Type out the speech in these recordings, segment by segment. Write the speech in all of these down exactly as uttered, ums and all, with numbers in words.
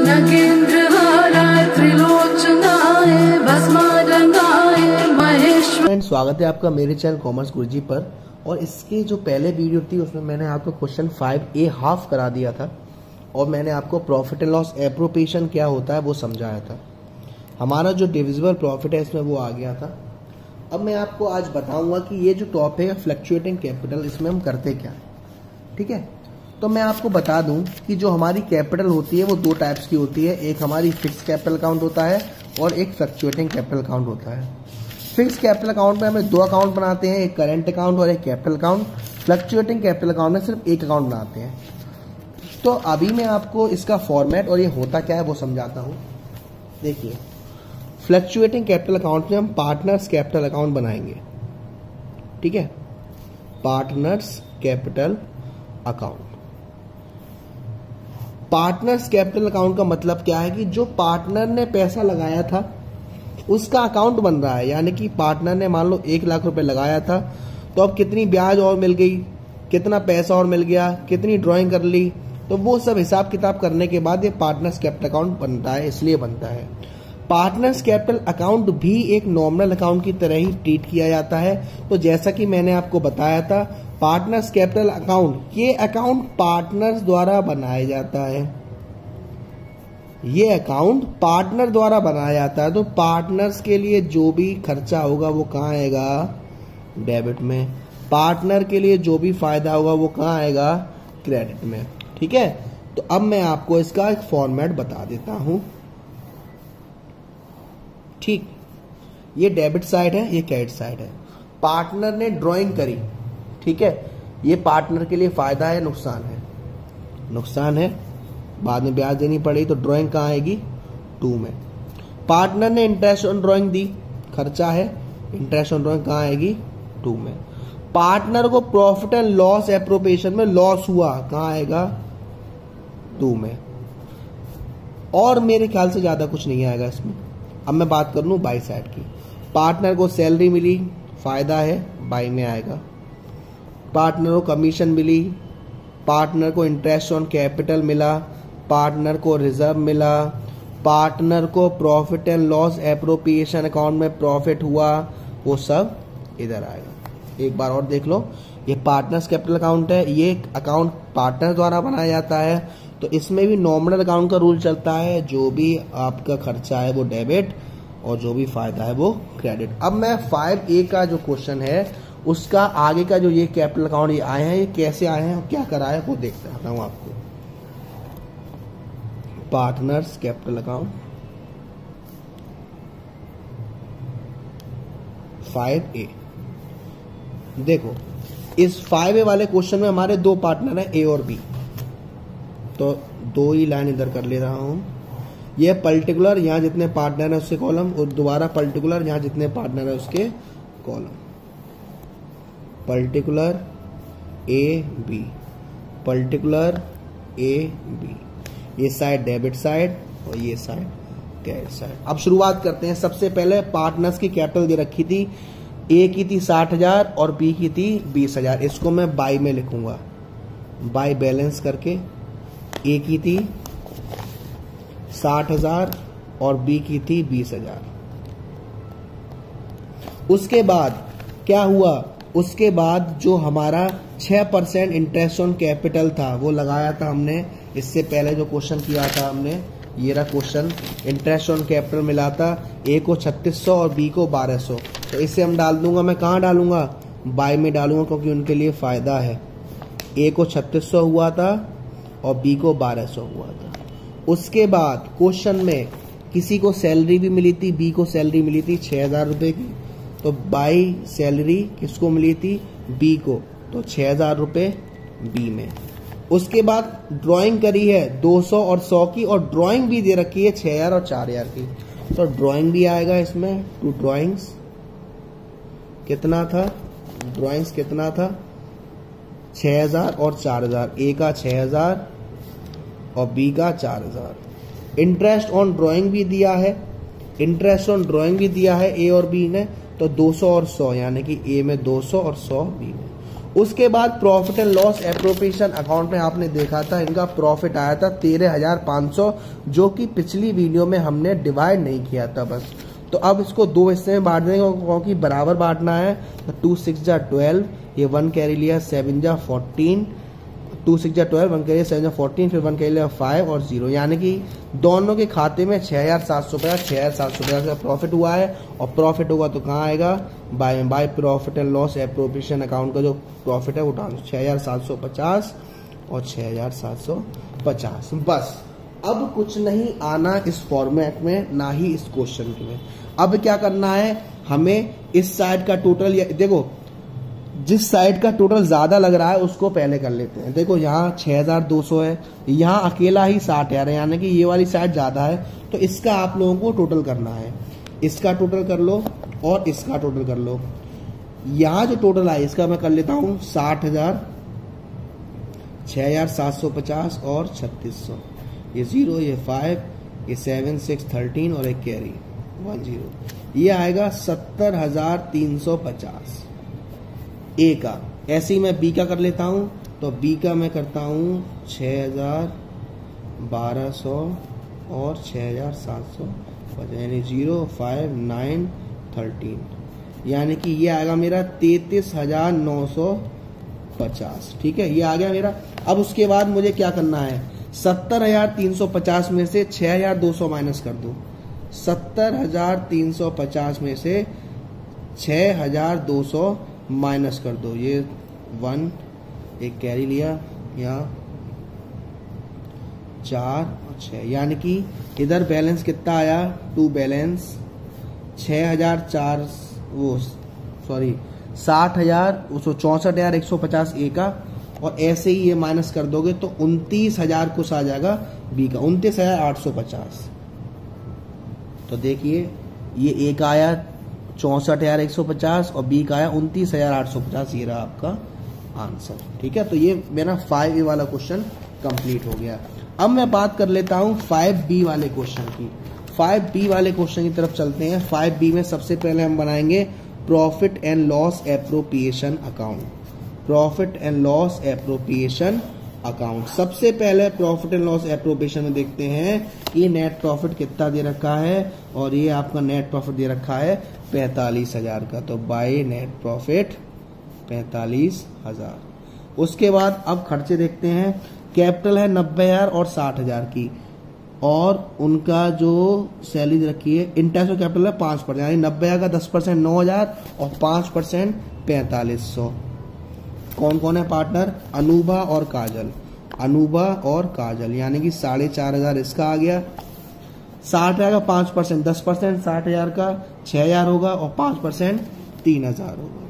स्वागत है आपका मेरे चैनल कॉमर्स गुरुजी पर। और इसके जो पहले वीडियो थी उसमें मैंने आपको क्वेश्चन फाइव ए हाफ करा दिया था और मैंने आपको प्रॉफिट एंड लॉस एप्रोप्रिएशन क्या होता है वो समझाया था। हमारा जो डिविजिबल प्रॉफिट है इसमें वो आ गया था। अब मैं आपको आज बताऊंगा कि ये जो टॉपिक है फ्लक्चुएटिंग कैपिटल, इसमें हम करते क्या है। ठीक है, तो मैं आपको बता दूं कि जो हमारी कैपिटल होती है वो दो टाइप्स की होती है। एक हमारी फिक्स कैपिटल अकाउंट होता है और एक फ्लक्चुएटिंग कैपिटल अकाउंट होता है। फिक्स कैपिटल अकाउंट में हमें दो अकाउंट बनाते हैं, एक करेंट अकाउंट और एक capital account. Fluctuating capital account में सिर्फ एक अकाउंट बनाते हैं। तो अभी मैं आपको इसका फॉर्मेट और ये होता क्या है वो समझाता हूं। देखिए, फ्लक्चुएटिंग कैपिटल अकाउंट में हम पार्टनर्स कैपिटल अकाउंट बनाएंगे। ठीक है, partners capital account. Partners capital account का मतलब क्या है कि जो पार्टनर ने पैसा लगाया था उसका अकाउंट बन रहा है। यानी कि पार्टनर ने मान लो एक लाख रुपए लगाया था, तो अब कितनी ब्याज और मिल गई, कितना पैसा और मिल गया, कितनी ड्राइंग कर ली, तो वो सब हिसाब किताब करने के बाद ये पार्टनर्स कैपिटल अकाउंट बनता है, इसलिए बनता है। पार्टनर्स कैपिटल अकाउंट भी एक नॉमिनल अकाउंट की तरह ही ट्रीट किया जाता है। तो जैसा कि मैंने आपको बताया था, पार्टनर्स कैपिटल अकाउंट, ये अकाउंट पार्टनर्स द्वारा बनाया जाता है। ये अकाउंट पार्टनर द्वारा बनाया जाता है। तो पार्टनर्स के लिए जो भी खर्चा होगा वो कहाँ आएगा, डेबिट में। पार्टनर के लिए जो भी फायदा होगा वो कहाँ आएगा, क्रेडिट में। ठीक है, तो अब मैं आपको इसका एक फॉर्मेट बता देता हूं। ठीक, ये डेबिट साइड है, ये क्रेडिट साइड है। पार्टनर ने ड्राइंग करी, ठीक है, ये पार्टनर के लिए फायदा है, नुकसान है, नुकसान है, बाद में ब्याज देनी पड़ी, तो ड्राइंग कहाँ आएगी, टू में। पार्टनर ने इंटरेस्ट ऑन ड्राइंग दी, खर्चा है, इंटरेस्ट ऑन ड्राइंग कहाँ आएगी, टू में। पार्टनर को प्रॉफिट एंड लॉस एप्रोप्रिएशन में लॉस हुआ, कहाँ आएगा, टू में। और मेरे ख्याल से ज्यादा कुछ नहीं आएगा इसमें। अब मैं बात कर लूं बाई साइड की। पार्टनर को सैलरी मिली, फायदा है, बाई में आएगा। पार्टनर को कमीशन मिली, पार्टनर को इंटरेस्ट ऑन कैपिटल मिला, पार्टनर को रिजर्व मिला, पार्टनर को profit and loss appropriation account में प्रॉफिट हुआ, वो सब इधर आएगा। एक बार और देख लो, ये पार्टनर्स कैपिटल अकाउंट है, ये अकाउंट पार्टनर द्वारा बनाया जाता है। तो इसमें भी नॉमिनल अकाउंट का रूल चलता है, जो भी आपका खर्चा है वो डेबिट और जो भी फायदा है वो क्रेडिट। अब मैं फाइव ए का जो क्वेश्चन है उसका आगे का जो ये कैपिटल अकाउंट ये आए हैं, ये कैसे आए हैं और क्या करा है वो देखता हूं आपको। Partners capital account five A. देखो, इस फाइव ए वाले क्वेश्चन में हमारे दो पार्टनर हैं, ए और बी। तो दो ही लाइन इधर कर ले रहा हूं। ये पर्टिकुलर, यहां जितने पार्टनर है उसके कॉलम, और दोबारा पर्टिकुलर, यहां जितने पार्टनर है उसके column. Particular A B, particular A B. ये साइड डेबिट साइड और ये साइड क्रेडिट साइड। अब शुरुआत करते हैं। सबसे पहले पार्टनर्स की कैपिटल दे रखी थी, ए की थी साठ हजार और बी की थी बीस हजार। इसको मैं बाई में लिखूंगा, बाई बैलेंस करके। ए की थी साठ हजार और बी की थी बीस हजार। उसके बाद क्या हुआ, उसके बाद जो हमारा छह परसेंट इंटरेस्ट ऑन कैपिटल था वो लगाया था हमने। इससे पहले जो क्वेश्चन किया था हमने, ये रहा क्वेश्चन, इंटरेस्ट ऑन कैपिटल मिला था, ए को छत्तीस सौ और बी को बारह सौ। तो इसे हम डाल दूंगा, मैं कहाँ डालूंगा, बाई में डालूंगा, क्योंकि उनके लिए फायदा है। ए को छत्तीस सौ हुआ था और बी को बारह सौ हुआ था। उसके बाद क्वेश्चन में किसी को सैलरी भी मिली थी, बी को सैलरी मिली थी छह हजार रुपए की। तो बाई सैलरी किसको मिली थी, बी को, तो छह हजार रुपए बी में। उसके बाद ड्राइंग करी है दो सौ और सौ की, और ड्राइंग भी दे रखी है छह हजार और चार हजार की। तो ड्राइंग भी आएगा इसमें, टू ड्राइंग्स कितना था, ड्राइंग्स कितना था, छह हजार और चार हजार। ए का छह हजार और बी का चार हजार। इंटरेस्ट ऑन ड्राइंग भी दिया है, इंटरेस्ट ऑन ड्राइंग भी दिया है ए और बी ने, तो दो सौ और सौ, यानी कि ए में दो सौ और सौ बी में। उसके बाद profit and loss appropriation account में आपने देखा था इनका प्रॉफिट आया था तेरह हजार पाँच सौ, जो कि पिछली वीडियो में हमने डिवाइड नहीं किया था बस। तो अब इसको दो हिस्से में बांट देंगे क्योंकि बराबर बांटना है। तो टू सिक्स जा ट्वेल्व, ये वन कैरी लिया, सेवन जा फोर्टीन, टू सिक्स जा ट्वेल्व, वन कैरी सेवन जा फोर्टीन, फिर वन कैरी लिया फाइव और जीरो, यानी कि दोनों के खाते में छह हजार सात सौ पचास छह हजार सात सौ पचास का प्रॉफिट हुआ है। और प्रॉफिट होगा तो कहाँ आएगा, by by profit and loss appropriation account का जो प्रॉफिट है वो ट्रांसफर छह हजार सात सौ पचास और छह हजार सात सौ पचास। बस अब कुछ नहीं आना इस फॉर्मेट में, ना ही इस क्वेश्चन में। अब क्या करना है हमें, इस साइड का टोटल, देखो जिस साइड का टोटल ज्यादा लग रहा है उसको पहले कर लेते हैं। देखो यहाँ छह हजार दो सौ है, यहाँ अकेला ही साठ हजार है, यानी कि ये वाली साइड ज्यादा है। तो इसका आप लोगों को टोटल करना है, इसका टोटल कर लो और इसका टोटल कर लो। यहाँ जो टोटल है इसका मैं कर लेता हूँ साठ हजार, छह हजार सात सौ पचास और छत्तीस सौ, ये जीरो, ये फाइव, ये सेवन, सिक्स, थर्टीन और एक कैरी वन जीरो, ये आएगा सत्तर हजार तीन सौ पचास ए का। ऐसे ही मैं बी का कर लेता हूं, तो बी का मैं करता हूं छह हजार बारह सौ और छह हजार सात सौ पचास, यानी जीरो, फाइव, नाइन, थर्टीन, यानी कि ये आएगा मेरा तैतीस हजार नौ सौ पचास। ठीक है, ये आ गया मेरा। अब उसके बाद मुझे क्या करना है, सत्तर हजार तीन सौ पचास में से छह हजार दो सौ माइनस कर दो। सत्तर हजार तीन सौ पचास में से छह हजार दो सौ माइनस कर दो, ये वन, एक कैरी लिया, यहाँ चार और छह, यानी कि इधर बैलेंस कितना आया, टू बैलेंस छह हजार चार, वो सॉरी साठ हजार चौसठ हजार एक सौ पचास ए का। और ऐसे ही ये माइनस कर दोगे तो उनतीस हजार कुछ आ जाएगा बी का, उनतीस हजार आठ सौ पचास। तो देखिए ये ए का आया चौसठ हजार एक सौ पचास और बी का आया उनतीस हजार आठ सौ पचास, ये रहा आपका आंसर। ठीक है, तो ये मेरा फाइव ए वाला क्वेश्चन कंप्लीट हो गया। अब मैं बात कर लेता हूं फाइव बी वाले क्वेश्चन की। फाइव बी वाले क्वेश्चन की तरफ चलते हैं। फाइव बी में सबसे पहले हम बनाएंगे profit and loss appropriation account. Profit and loss appropriation account, सबसे पहले प्रॉफिट एंड लॉस एप्रोप्रिएशन में देखते हैं ये नेट प्रॉफिट कितना दे रखा है, और ये आपका नेट प्रॉफिट दे रखा है पैंतालीस हजार का। तो बाय नेट प्रॉफिट पैंतालीस हजार। उसके बाद अब खर्चे देखते हैं। कैपिटल है नब्बे हजार और साठ हजार की, और उनका जो सैलरी रखी है इंटरेस्ट और कैपिटल है पांच परसेंट, यानी नब्बे हजार का दस परसेंट नौ हजार और पांच परसेंट पैंतालीस सौ। कौन कौन है पार्टनर, अनूभा और काजल, अनूभा और काजल, यानी कि साढ़े चार हजार इसका आ गया। साठ हजार का पांच परसेंट, दस परसेंट साठ हजार का छह हजार होगा और पांच परसेंट तीन हजार होगा।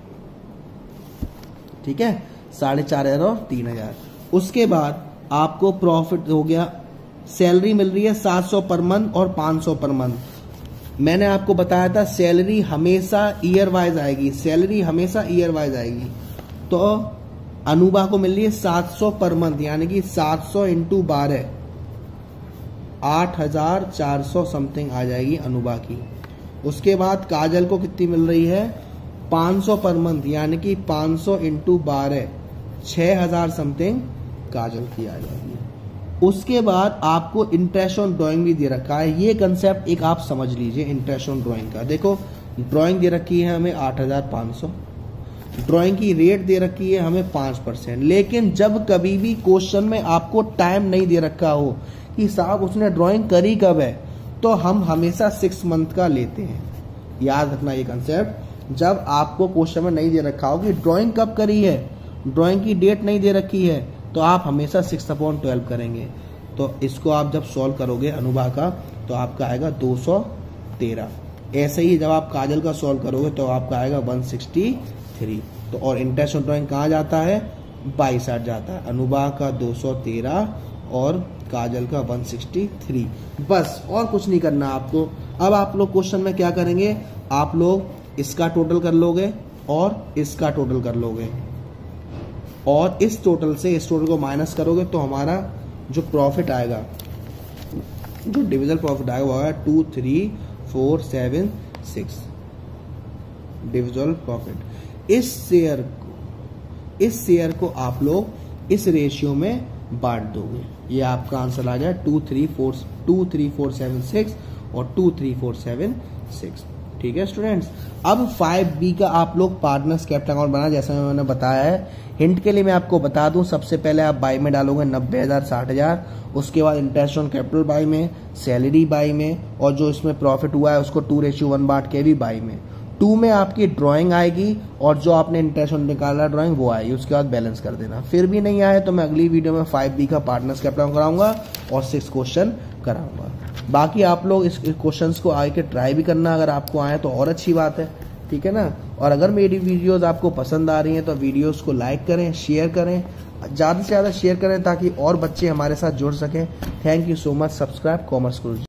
ठीक है, साढ़े चार हजार और तीन हजार। उसके बाद आपको प्रॉफिट हो गया, सैलरी मिल रही है सात सौ पर मंथ और पांच सौ पर मंथ। मैंने आपको बताया था सैलरी हमेशा ईयर वाइज आएगी, सैलरी हमेशा ईयर वाइज आएगी। तो अनूभा को मिल रही है सात सौ पर मंथ, यानी कि सात सौ इंटू बारह, आठ हजार चार सौ समथिंग आ जाएगी अनूभा की। उसके बाद काजल को कितनी मिल रही है, पांच सौ पर मंथ, यानी कि पांच सौ इंटू बारह, छह हजार समथिंग काजल की आ जाएगी। उसके बाद आपको इंटरेस्ट ऑन ड्राइंग भी दे रखा है। ये कंसेप्ट एक आप समझ लीजिए इंटरेस्ट ऑन ड्राइंग का। देखो ड्राइंग दे रखी है हमें आठ हजार पांच सौ, ड्राइंग की रेट दे रखी है हमें पांच परसेंट। लेकिन जब कभी भी क्वेश्चन में आपको टाइम नहीं दे रखा हो कि साहब उसने ड्राइंग करी कब है, तो हम हमेशा सिक्स मंथ का लेते हैं। याद रखना ये कंसेप्ट, जब आपको क्वेश्चन में नहीं दे रखा हो कि ड्राइंग कब करी है, ड्राइंग की डेट नहीं दे रखी है, तो आप हमेशा सिक्स अपॉन ट्वेल्व करेंगे। तो इसको आप जब सॉल्व करोगे अनुभा का, तो आपका आएगा दो सौ तेरह। ऐसे ही जब आप काजल का सॉल्व करोगे तो आपका आएगा वन सिक्सटी थ्री। तो और इंटरेस्ट ऑन ड्राइंग कहाँ जाता है, बाईस आठ जाता है। अनुभा का दो सौ तेरह और काजल का वन सिक्सटी थ्री। बस और कुछ नहीं करना आपको। अब आप लोग क्वेश्चन में क्या करेंगे, आप लोग इसका टोटल कर लोगे और इसका टोटल कर लोगे, और इस टोटल से इस टोटल को माइनस करोगे तो हमारा जो प्रॉफिट आएगा, जो डिविजल प्रॉफिट आएगा वो आएगा two three four seven six divisible profit. इस शेयर को इस शेयर को आप लोग इस रेशियो में बांट दोगे। ये आपका आंसर आ गया two three four two three four seven six और two three four seven six. ठीक है स्टूडेंट्स, अब फाइव बी का आप लोग पार्टनर्स कैपिटल अकाउंट बना, जैसा मैंने बताया है। हिंट के लिए मैं आपको बता दूं, सबसे पहले आप बाई में डालोगे नब्बे हजार साठ हजार, उसके बाद इंटरेस्ट ऑन कैपिटल बाई में, सैलरी बाई में, और जो इसमें प्रॉफिट हुआ है उसको टू रेशियो वन बांट के भी बाई में। टू में आपकी ड्राइंग आएगी और जो आपने इंटरेस्ट ऑन निकाला ड्राइंग वो आएगी, उसके बाद बैलेंस कर देना। फिर भी नहीं आए तो मैं अगली वीडियो में फाइव बी का पार्टनर्स कैपिटल कराऊंगा और सिक्स क्वेश्चन कराऊंगा। बाकी आप लोग इस क्वेश्चंस को आगे ट्राई भी करना, अगर आपको आए तो और अच्छी बात है। ठीक है ना, और अगर मेरी वीडियोस आपको पसंद आ रही हैं तो वीडियोस को लाइक करें, शेयर करें, ज़्यादा से ज़्यादा शेयर करें ताकि और बच्चे हमारे साथ जुड़ सकें। Thank you so much. Subscribe commerce Guruji.